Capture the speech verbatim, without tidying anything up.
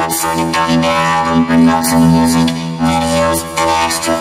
website and got an album and lots of music, videos, and extra